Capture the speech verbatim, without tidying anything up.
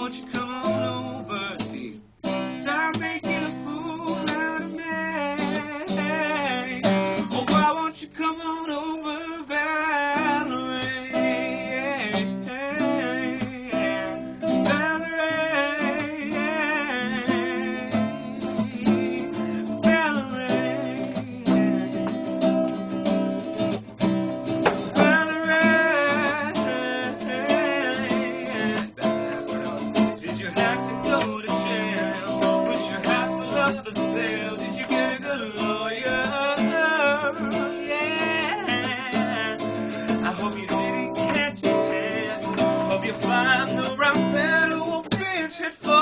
won't you come on over? See, stop making a fool out of me. Oh, why won't you come on over, Valerie? Valerie, Valerie. Did you have to go to jail? Was your hassle up for sale? Did you get a good lawyer? Yeah. I hope you didn't catch his head. Hope you find the right man who will bitch it for